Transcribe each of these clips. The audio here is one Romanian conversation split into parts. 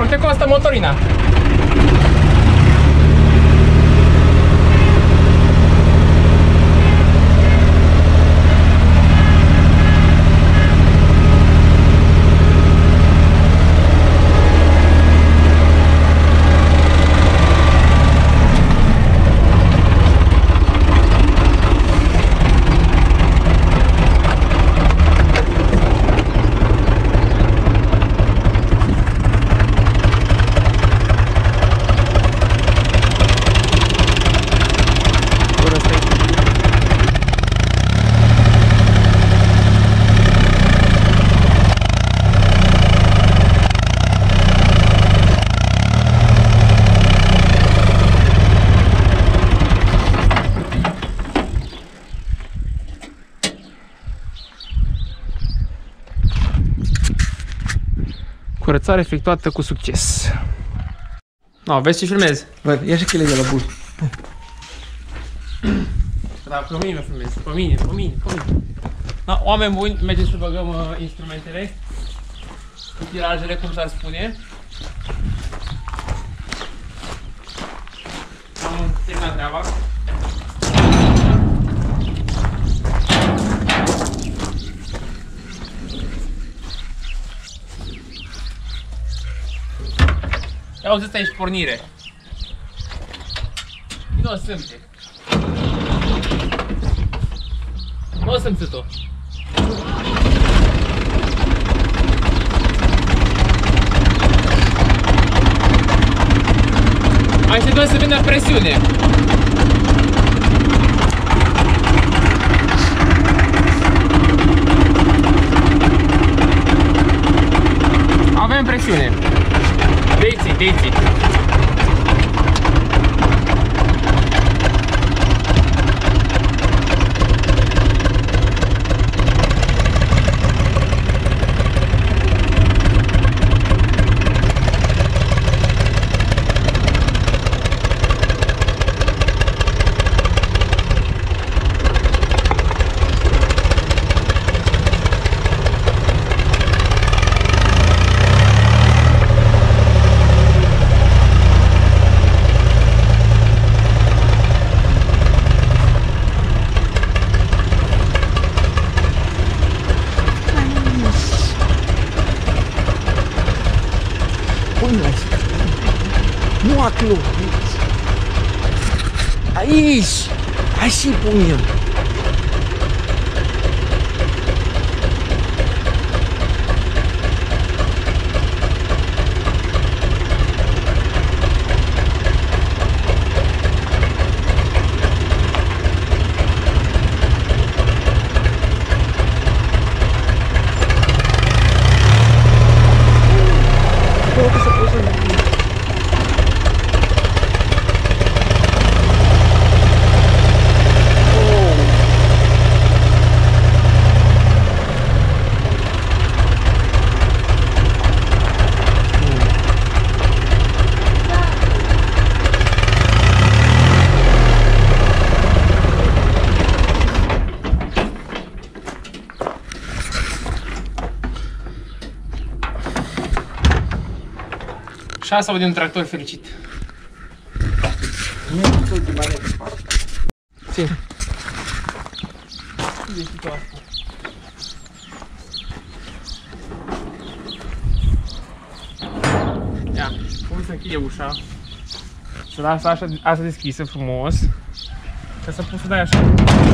Câte costă motorina? Curățare efectuată cu succes. No, vezi ce filmezi? Văd, ia și chile de la bun. Da, pe mine mă filmez. Pe mine. Da, oameni buni, mergeți să băgăm instrumentele. Utilajele, cum s-ar spune. Am terminat treaba. Ia auzi, ăsta e și pornire. Nu o simte. Nu o simțit-o. Mai se doar să vină presiune. Avem presiune. Deiți. Nu acolo. Aici. Hai și pun el. Și asta văd un tractor fericit. Ține. Ia, cum să închide ușa. Să lasă așa deschisă frumos. Ca să poți să dai așa.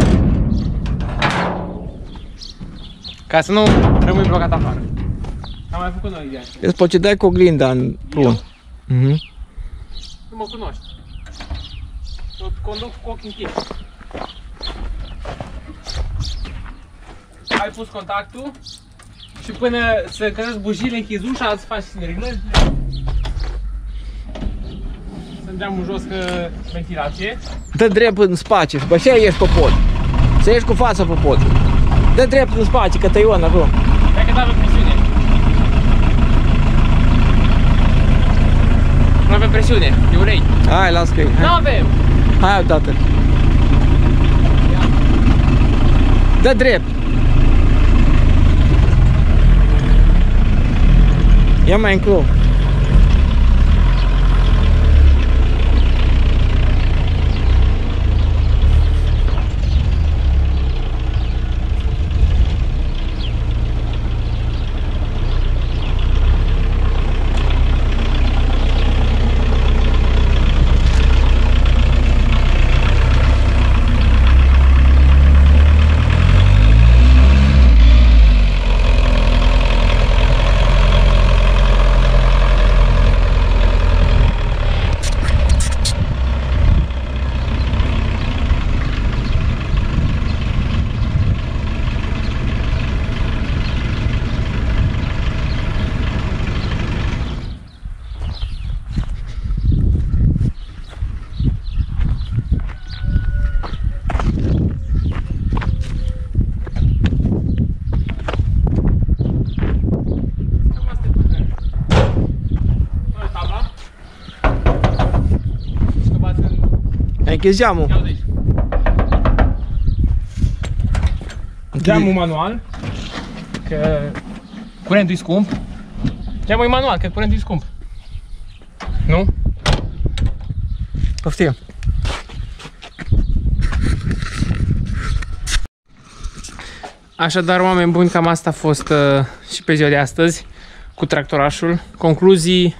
Ca să nu rămâi blocat afară. Am mai făcut noi ideea. Îți poți dai cu oglinda în plumb. Nu mă cunoști. Eu conduc cu ochii închiși. Ai pus contactul și până să încălzești bujiile, închizi ușa, îți faci reglări. Să geamul jos că ventilație. Dă drept în spate și așa ieși pe pod. Să ieși cu fața pe pod. Dă drept în spate, că tăion acolo. Hai că dă pe presiune. Nu avem presiune, e ulei. Hai, las că e. Nu avem. Hai odată. Dă drept. Ia mai încolo. închizi geamul. Ia uite aici. Geamul manual. Că curentul e scump. Geamul e manual, că curentul e scump. Nu? Poftim. Așadar, oameni buni, cam asta a fost și pe ziua de astăzi cu tractorașul. Concluzii,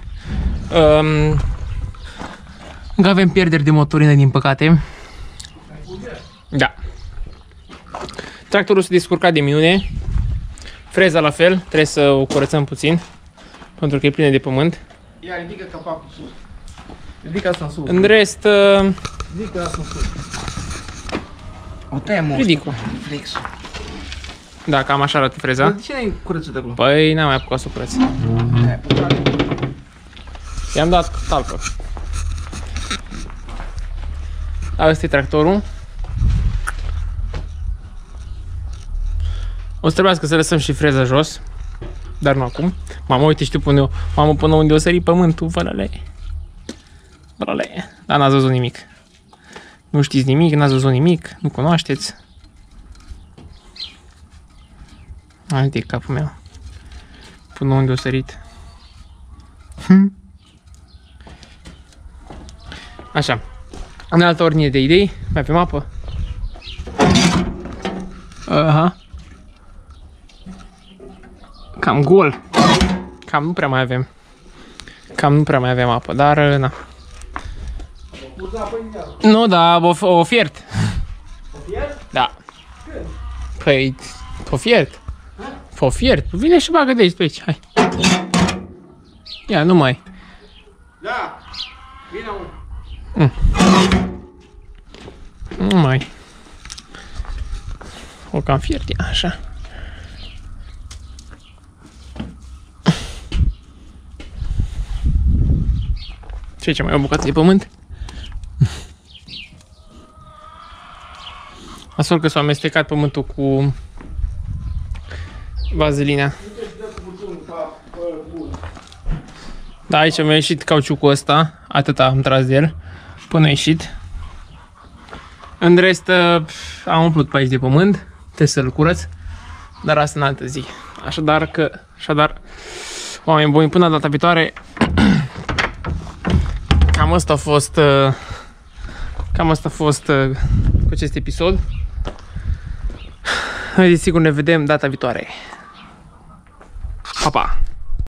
încă avem pierderi de motorină, din păcate. Da. Tractorul s-a descurcat de minune. Freza la fel, trebuie să o curățăm puțin, pentru că e plină de pământ. Ia, ridică capacul sus. Ridică asta în sus. În rest, Ridică asta în sus. O tăiem, ridic-o. flexul. Da, cam așa arată freza. De ce n-ai curățit acolo? Păi n-am mai apucat să o curăț. I-am dat talpă. Asta e tractorul. O să trebuiască să lăsăm și freza jos. Dar nu acum. Mama, uite, știu până eu. Mamă, până unde o sări pământul, vălăle. Vălăle. Dar n-ați văzut nimic. Nu știți nimic, n-ați văzut nimic, nu cunoașteți. Uite capul meu. Până unde o sărit. Așa. În altă ordine de idei, mai avem apă. Aha. Cam gol. Cam nu prea mai avem. Cam nu prea mai avem apă, dar na. Nu, da, o fiert. O fiert? Da. Păi, o fiert. O fiert. Vine și bagă de aici, pe aici, hai. Ia, nu mai. Da. Vine un. Nu mai. O cam fiert, ia, așa. Ce aici, mai o bucată de pământ? Astfel că s-a amestecat pământul cu vazelina. Da, aici mi-a ieșit cauciucul ăsta, atâta am tras de el, până a ieșit. În rest, am umplut pe aici de pământ, trebuie să-l curăț, dar asta în altă zi. Așadar, oameni buni, până data viitoare, cam asta a fost cu acest episod. Noi, desigur, ne vedem data viitoare. Pa, pa!